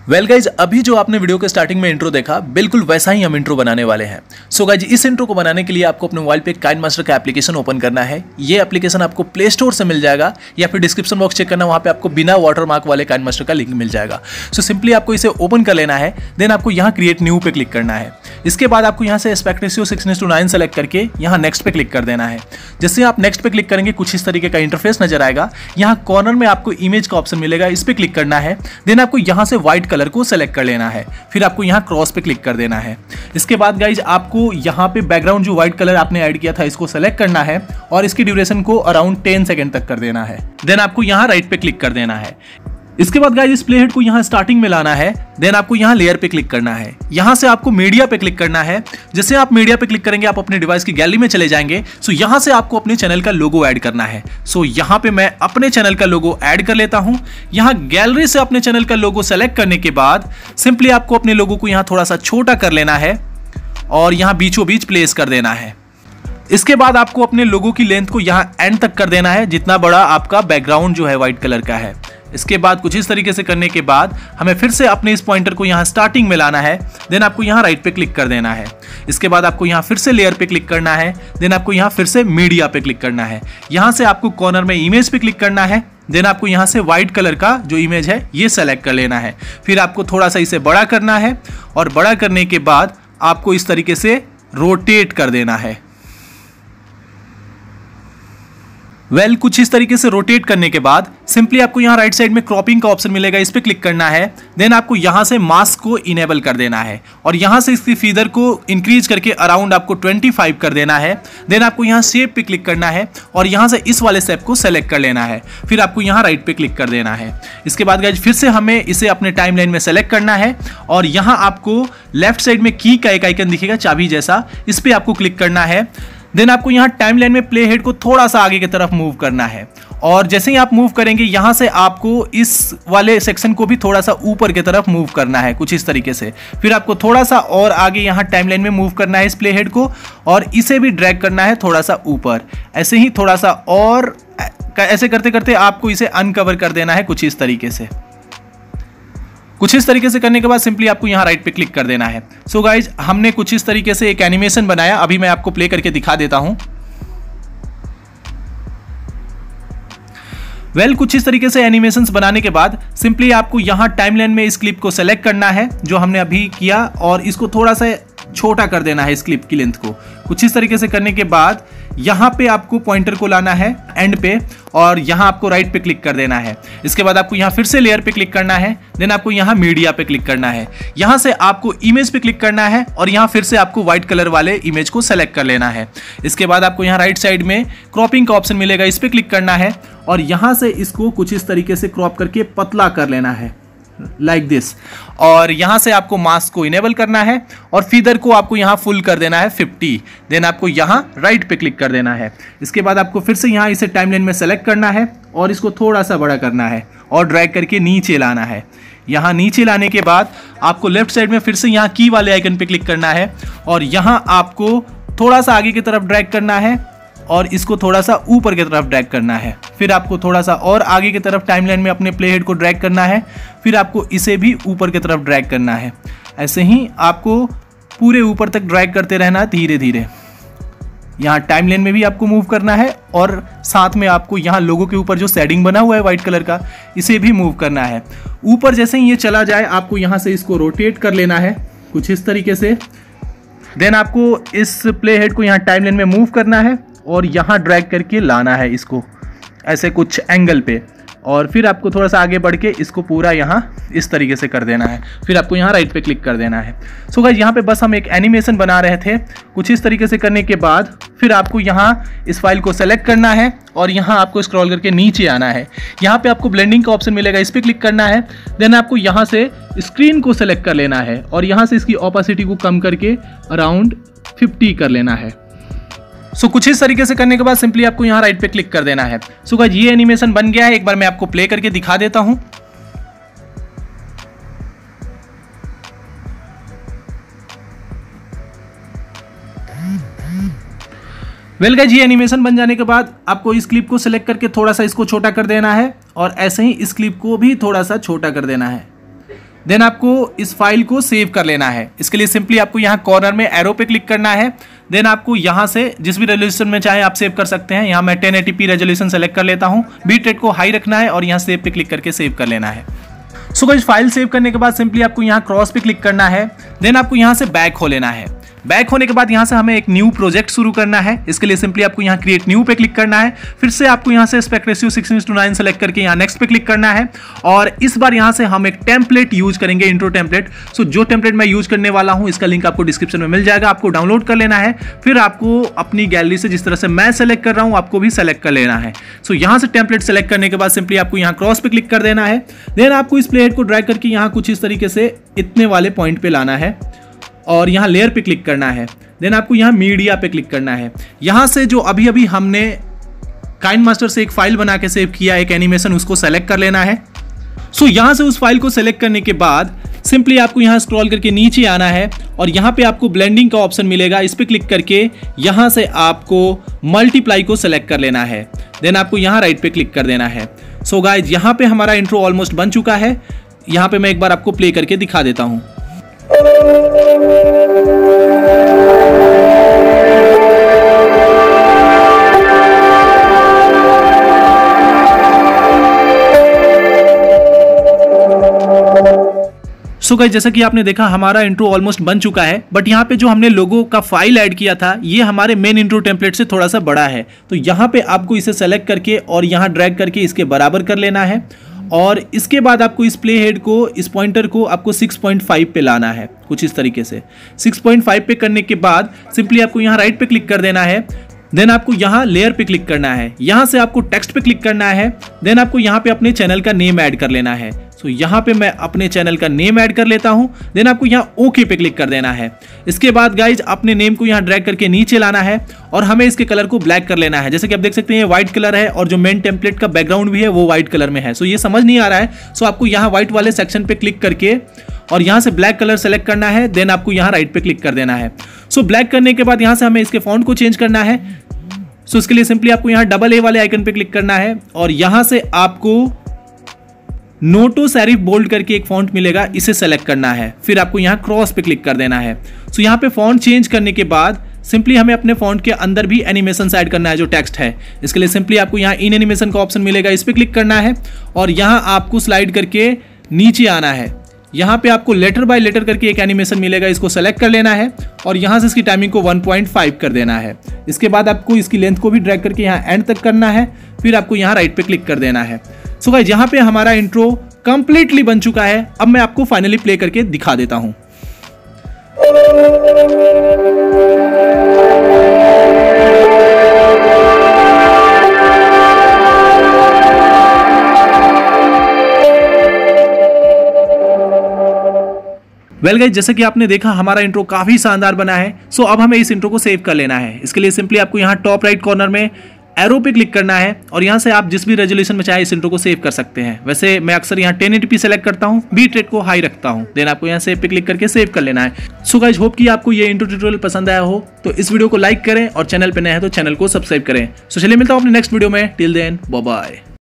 Well guys, अभी जो आपने वीडियो के स्टार्टिंग में इंट्रो देखा, बिल्कुल वैसा ही हम इंट्रो बनाने वाले हैं। सो गाइज, इस इंट्रो को बनाने के लिए आपको अपने मोबाइल पे काइनमास्टर का एप्लीकेशन ओपन करना है। ये एप्लीकेशन आपको प्ले स्टोर से मिल जाएगा या फिर डिस्क्रिप्शन बॉक्स चेक करना, वहाँ पे आपको बिना वाटरमार्क वाले काइनमास्टर का लिंक मिल जाएगा। सो सिंपली आपको इसे ओपन कर लेना है, देन आपको यहाँ क्रिएट न्यू पे क्लिक करना है। इसके बाद आपको यहाँ से एस्पेक्ट रेशियो 6:9 सेलेक्ट करके यहाँ नेक्स्ट पे क्लिक कर देना है। जैसे आप नेक्स्ट पे क्लिक करेंगे कुछ इस तरीके का इंटरफेस नजर आएगा। यहाँ कॉर्नर में आपको इमेज का ऑप्शन मिलेगा, इस पे क्लिक करना है। देन आपको यहाँ से व्हाइट कलर को सेलेक्ट कर लेना है, फिर आपको यहाँ क्रॉस पे क्लिक कर देना है। इसके बाद गाइज आपको यहाँ पे बैकग्राउंड जो व्हाइट कलर आपने ऐड किया था इसको सेलेक्ट करना है और इसकी ड्यूरेशन को अराउंड 10 सेकंड तक कर देना है। देन आपको यहाँ राइट पे क्लिक कर देना है। इसके बाद गाइज इस प्लेहेड को यहाँ स्टार्टिंग में लाना है। देन आपको यहाँ लेयर पे क्लिक करना है। यहाँ से आपको मीडिया पे क्लिक करना है। जैसे आप मीडिया पे क्लिक करेंगे आप अपने डिवाइस की गैलरी में चले जाएंगे। सो यहाँ से आपको अपने चैनल का लोगो ऐड करना है। सो यहाँ पे मैं अपने चैनल का लोगो ऐड कर लेता हूँ। यहाँ गैलरी से अपने चैनल का लोगो सेलेक्ट करने के बाद सिंपली आपको अपने लोगो को यहाँ थोड़ा सा छोटा कर लेना है और यहाँ बीचों बीच प्लेस कर देना है। इसके बाद आपको अपने लोगो की लेंथ को यहाँ एंड तक कर देना है, जितना बड़ा आपका बैकग्राउंड जो है व्हाइट कलर का है। इसके बाद कुछ इस तरीके से करने के बाद हमें फिर से अपने इस पॉइंटर को यहाँ स्टार्टिंग में लाना है। देन आपको यहाँ राइट पे क्लिक कर देना है। इसके बाद आपको यहाँ फिर से लेयर पे क्लिक करना है। देन आपको यहाँ फिर से मीडिया पे क्लिक करना है। यहाँ से आपको कॉर्नर में इमेज पे क्लिक करना है। देन आपको यहाँ से व्हाइट कलर का जो इमेज है ये सेलेक्ट कर लेना है। फिर आपको थोड़ा सा इसे बड़ा करना है और बड़ा करने के बाद आपको इस तरीके से रोटेट कर देना है। वेल, कुछ इस तरीके से रोटेट करने के बाद सिंपली आपको यहाँ राइट साइड में क्रॉपिंग का ऑप्शन मिलेगा, इस पे क्लिक करना है। देन आपको यहाँ से मास्क को इनेबल कर देना है और यहाँ से इसकी फीदर को इंक्रीज करके अराउंड आपको 25 कर देना है। देन आपको यहाँ शेप पे क्लिक करना है और यहाँ से इस वाले शेप को सेलेक्ट कर लेना है। फिर आपको यहाँ राइट पे क्लिक कर देना है। इसके बाद गाइस फिर से हमें इसे अपने टाइमलाइन में सेलेक्ट करना है और यहाँ आपको लेफ्ट साइड में की का एक आइकन दिखेगा चाबी जैसा, इस पे आपको क्लिक करना है। देन आपको यहाँ टाइमलाइन में प्ले हेड को थोड़ा सा आगे की तरफ मूव करना है और जैसे ही आप मूव करेंगे यहाँ से आपको इस वाले सेक्शन को भी थोड़ा सा ऊपर की तरफ मूव करना है कुछ इस तरीके से। फिर आपको थोड़ा सा और आगे यहाँ टाइमलाइन में मूव करना है इस प्ले हेड को और इसे भी ड्रैग करना है थोड़ा सा ऊपर। ऐसे ही थोड़ा सा और ऐसे करते करते आपको इसे अनकवर कर देना है कुछ इस तरीके से। कुछ इस तरीके से करने के बाद सिंपली आपको यहाँ राइट पे क्लिक कर देना है। सो गाइज, हमने कुछ इस तरीके से एक एनिमेशन बनाया। अभी मैं आपको प्ले करके दिखा देता हूं। वेल, कुछ इस तरीके से एनिमेशंस बनाने के बाद सिंपली आपको यहाँ टाइमलाइन में इस क्लिप को सेलेक्ट करना है जो हमने अभी किया और इसको थोड़ा सा छोटा कर देना है इस क्लिप की लेंथ को। कुछ इस तरीके से करने के बाद यहाँ पे आपको पॉइंटर को लाना है एंड पे और यहाँ आपको राइट पे क्लिक कर देना है। इसके बाद आपको यहाँ फिर से लेयर पे क्लिक करना है। देन आपको यहाँ मीडिया पे क्लिक करना है। यहाँ से आपको इमेज पे क्लिक करना है और यहाँ फिर से आपको व्हाइट कलर वाले इमेज को सेलेक्ट कर लेना है। इसके बाद आपको यहाँ राइट साइड में क्रॉपिंग का ऑप्शन मिलेगा, इस पे क्लिक करना है और यहाँ से इसको कुछ इस तरीके से क्रॉप करके पतला कर लेना है लाइक दिस। और यहाँ से आपको मास्क को इनेबल करना है और फीदर को आपको यहाँ फुल कर देना है 50। देन आपको यहाँ राइट पे क्लिक कर देना है। इसके बाद आपको फिर से यहाँ इसे टाइमलाइन में सेलेक्ट करना है और इसको थोड़ा सा बड़ा करना है और ड्रैग करके नीचे लाना है। यहाँ नीचे लाने के बाद आपको लेफ्ट साइड में फिर से यहाँ की वाले आइकन पे क्लिक करना है और यहाँ आपको थोड़ा सा आगे की तरफ ड्रैग करना है और इसको थोड़ा सा ऊपर की तरफ ड्रैग करना है। फिर आपको थोड़ा सा और आगे की तरफ टाइमलाइन में अपने प्ले हेड को ड्रैग करना है। फिर आपको इसे भी ऊपर की तरफ ड्रैग करना है। ऐसे ही आपको पूरे ऊपर तक ड्रैग करते रहना है धीरे धीरे। यहाँ टाइमलाइन में भी आपको मूव करना है और साथ में आपको यहाँ लोगों के ऊपर जो शेडिंग बना हुआ है व्हाइट कलर का इसे भी मूव करना है। ऊपर जैसे ही ये चला जाए आपको यहाँ से इसको रोटेट कर लेना है कुछ इस तरीके से। देन आपको इस प्ले हेड को यहाँ टाइमलाइन में मूव करना है और यहाँ ड्रैग करके लाना है इसको ऐसे कुछ एंगल पे और फिर आपको थोड़ा सा आगे बढ़ के इसको पूरा यहाँ इस तरीके से कर देना है। फिर आपको यहाँ राइट पे क्लिक कर देना है। सो गाइस, यहाँ पे बस हम एक एनिमेशन बना रहे थे। कुछ इस तरीके से करने के बाद फिर आपको यहाँ इस फाइल को सेलेक्ट करना है और यहाँ आपको स्क्रॉल करके नीचे आना है। यहाँ पे आपको ब्लेंडिंग का ऑप्शन मिलेगा, इस पर क्लिक करना है। देन आपको यहाँ से स्क्रीन को सेलेक्ट कर लेना है और यहाँ से इसकी ऑपेसिटी को कम करके अराउंड 50 कर लेना है। सो कुछ इस तरीके से करने के बाद सिंपली आपको यहाँ राइट पे क्लिक कर देना है। सो गाइस, ये एनिमेशन बन गया है। एक बार मैं आपको प्ले करके दिखा देता हूं। वेल गाइस, ये एनिमेशन बन जाने के बाद आपको इस क्लिप को सिलेक्ट करके थोड़ा सा इसको छोटा कर देना है और ऐसे ही इस क्लिप को भी थोड़ा सा छोटा कर देना है। देन आपको इस फाइल को सेव कर लेना है। इसके लिए सिंपली आपको यहाँ कॉर्नर में एरो पे क्लिक करना है। देन आपको यहाँ से जिस भी रेजोल्यूशन में चाहे आप सेव कर सकते हैं। यहाँ मैं 1080p रेजोल्यूशन सेलेक्ट कर लेता हूँ। बीट रेट को हाई रखना है और यहाँ सेव पे क्लिक करके सेव कर लेना है। सो गाइस, फाइल सेव करने के बाद सिंपली आपको यहाँ क्रॉस पे क्लिक करना है। देन आपको यहाँ से बैक हो लेना है। बैक होने के बाद यहाँ से हमें एक न्यू प्रोजेक्ट शुरू करना है। इसके लिए सिंपली आपको यहाँ क्रिएट न्यू पे क्लिक करना है। फिर से आपको यहाँ से एस्पेक्ट रेशियो 16:9 सेलेक्ट करके यहाँ नेक्स्ट पे क्लिक करना है। और इस बार यहाँ से हम एक टेम्पलेट यूज करेंगे, इंट्रो टेम्पलेट। सो जो टेम्पलेट मैं यूज करने वाला हूँ इसका लिंक आपको डिस्क्रिप्शन में मिल जाएगा, आपको डाउनलोड कर लेना है। फिर आपको अपनी गैलरी से जिस तरह से मैं सेलेक्ट कर रहा हूँ आपको भी सेलेक्ट कर लेना है। सो यहाँ से टेम्पलेट सेलेक्ट करने के बाद सिंपली आपको यहाँ क्रॉस पे क्लिक कर देना है। देन आपको इस प्लेहेड को ड्रैग करके यहाँ कुछ इस तरीके से इतने वाले पॉइंट पे लाना है और यहाँ लेयर पे क्लिक करना है। देन आपको यहाँ मीडिया पे क्लिक करना है। यहाँ से जो अभी अभी हमने काइनमास्टर से एक फाइल बना के सेव किया एक एनिमेशन, उसको सेलेक्ट कर लेना है। सो यहाँ से उस फाइल को सेलेक्ट करने के बाद सिंपली आपको यहाँ स्क्रॉल करके नीचे आना है और यहाँ पे आपको ब्लेंडिंग का ऑप्शन मिलेगा। इस पे क्लिक करके यहाँ से आपको मल्टीप्लाई को सेलेक्ट कर लेना है। देन आपको यहाँ राइट पे क्लिक कर देना है। सो गाइज, यहाँ पे हमारा इंट्रो ऑलमोस्ट बन चुका है। यहाँ पे मैं एक बार आपको प्ले करके दिखा देता हूँ। सो गाइस, जैसा कि आपने देखा हमारा इंट्रो ऑलमोस्ट बन चुका है। बट यहाँ पे जो हमने लोगो का फाइल ऐड किया था ये हमारे मेन इंट्रो टेम्पलेट से थोड़ा सा बड़ा है। तो यहाँ पे आपको इसे सेलेक्ट करके और यहाँ ड्रैग करके इसके बराबर कर लेना है। और इसके बाद आपको इस प्ले हेड को, इस पॉइंटर को आपको 6.5 पे लाना है कुछ इस तरीके से। 6.5 पे करने के बाद सिंपली आपको यहाँ राइट पे क्लिक कर देना है। देन आपको यहाँ लेयर पे क्लिक करना है। यहाँ से आपको टेक्स्ट पे क्लिक करना है। देन आपको यहाँ पे अपने चैनल का नेम ऐड कर लेना है। सो यहाँ पे मैं अपने चैनल का नेम ऐड कर लेता हूँ। देन आपको यहाँ ओके पे क्लिक कर देना है। इसके बाद गाइज अपने नेम को यहाँ ड्रैग करके नीचे लाना है और हमें इसके कलर को ब्लैक कर लेना है। जैसे कि आप देख सकते हैं ये व्हाइट कलर है और जो मेन टेम्पलेट का बैकग्राउंड भी है वो व्हाइट कलर में है। सो ये समझ नहीं आ रहा है। सो आपको यहाँ व्हाइट वाले सेक्शन पे क्लिक करके और यहाँ से ब्लैक कलर सेलेक्ट करना है। देन आपको यहाँ राइट पे क्लिक कर देना है। सो ब्लैक करने के बाद यहाँ से हमें इसके फॉन्ट को चेंज करना है। सो इसके लिए सिंपली आपको यहाँ डबल ए वाले आइकन पे क्लिक करना है और यहाँ से आपको नोटो सेरिफ बोल्ड करके एक फॉन्ट मिलेगा, इसे सेलेक्ट करना है। फिर आपको यहाँ क्रॉस पे क्लिक कर देना है। सो यहाँ पे फॉन्ट चेंज करने के बाद सिंपली हमें अपने फॉन्ट के अंदर भी एनिमेशन ऐड करना है जो टेक्स्ट है। इसके लिए सिंपली आपको यहाँ इन एनिमेशन का ऑप्शन मिलेगा, इस पे क्लिक करना है और यहाँ आपको स्लाइड करके नीचे आना है। यहाँ पे आपको लेटर बाय लेटर करके एक एनिमेशन मिलेगा, इसको सेलेक्ट कर लेना है और यहाँ से इसकी टाइमिंग को 1.5 कर देना है। इसके बाद आपको इसकी लेंथ को भी ड्रैग करके यहाँ एंड तक करना है। फिर आपको यहाँ राइट पे क्लिक कर देना है। सो गाइस, यहाँ पे हमारा इंट्रो कंप्लीटली बन चुका है। अब मैं आपको फाइनली प्ले करके दिखा देता हूँ। वेल गाइस, जैसा कि आपने देखा हमारा इंट्रो काफी शानदार बना है। सो अब हमें इस इंट्रो को सेव कर लेना है। इसके लिए सिंपली आपको यहाँ टॉप राइट कॉर्नर में एरो पे क्लिक करना है और यहाँ से आप जिस भी रेजोल्यूशन में चाहे इस इंट्रो को सेव कर सकते हैं। वैसे मैं अक्सर यहाँ 1080p सेलेक्ट करता हूँ, बीट रेट को हाई रखता हूँ। देन आपको यहाँ सेव पे क्लिक करके सेव कर लेना है। सो गाइस, होप कि आपको ये इंट्रो ट्यूटोरियल पसंद आया हो। तो इस वीडियो को लाइक करें और चैनल पे नए हैं तो चैनल को सब्सक्राइब करें। सो चलिए मिलता हूँ अपने नेक्स्ट वीडियो में। Till then bye bye.